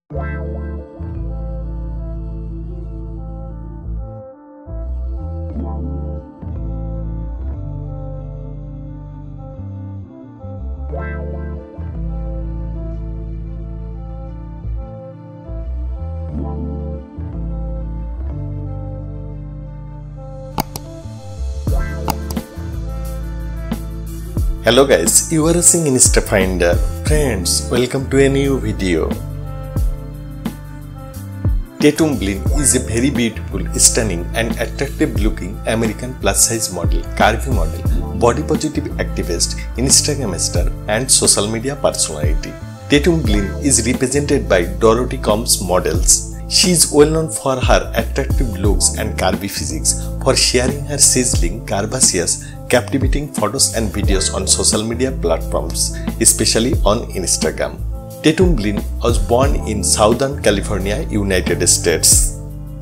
Hello guys, you are watching InstaFinder. Friends, welcome to a new video. Tatum Blin is a very beautiful, stunning and attractive looking American plus size model, curvy model, body positive activist, Instagram star and social media personality. Tatum Blin is represented by Dorothy Combs Models. She is well known for her attractive looks and curvy physiques, for sharing her sizzling, curvaceous, captivating photos and videos on social media platforms, especially on Instagram. Tatum Blin was born in Southern California, United States.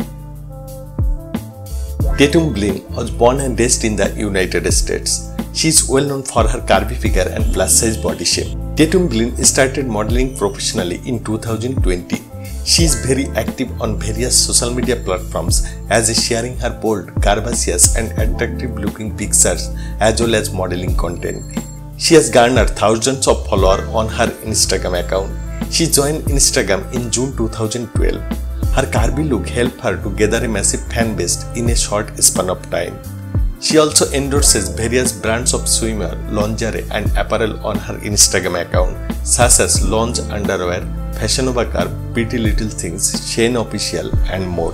Tatum Blin was born and raised in the United States. She is well known for her curvy figure and plus size body shape. Tatum Blin started modeling professionally in 2020. She is very active on various social media platforms as sharing her bold, curvaceous and attractive looking pictures as well as modeling content. She has garnered thousands of followers on her Instagram account. She joined Instagram in June 2012. Her curvy look helped her to gather a massive fan base in a short span of time. She also endorses various brands of swimwear, lingerie and apparel on her Instagram account such as Lounge Underwear, Fashion Nova Car, Pretty Little Things, Shein Official and more.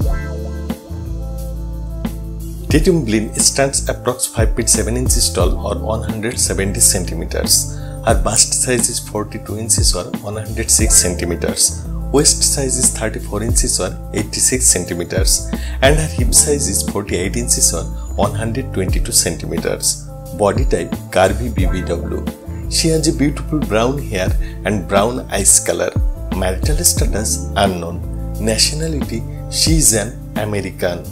Tatum Blin stands approx 5 feet 7 inches tall or 170 centimeters. Her bust size is 42 inches or 106 centimeters. Waist size is 34 inches or 86 centimeters and her hip size is 48 inches or 122 centimeters. Body type curvy BBW. She has a beautiful brown hair and brown eyes color. Marital status unknown. Nationality she is an American.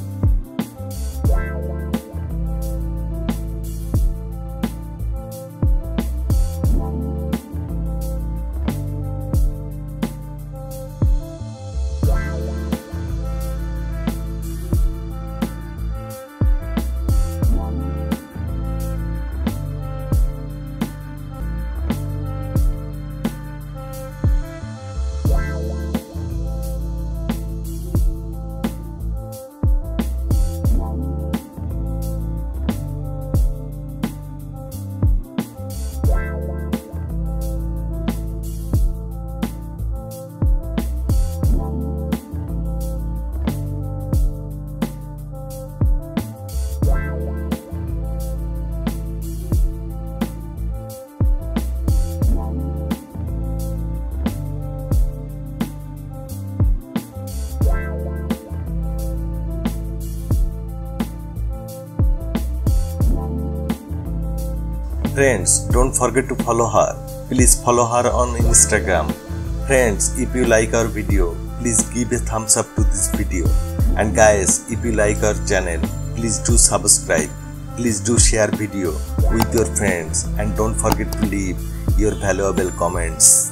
Friends, don't forget to follow her. Please follow her on Instagram. Friends, if you like our video, please give a thumbs up to this video. And guys, if you like our channel, please do subscribe. Please do share video with your friends and don't forget to leave your valuable comments.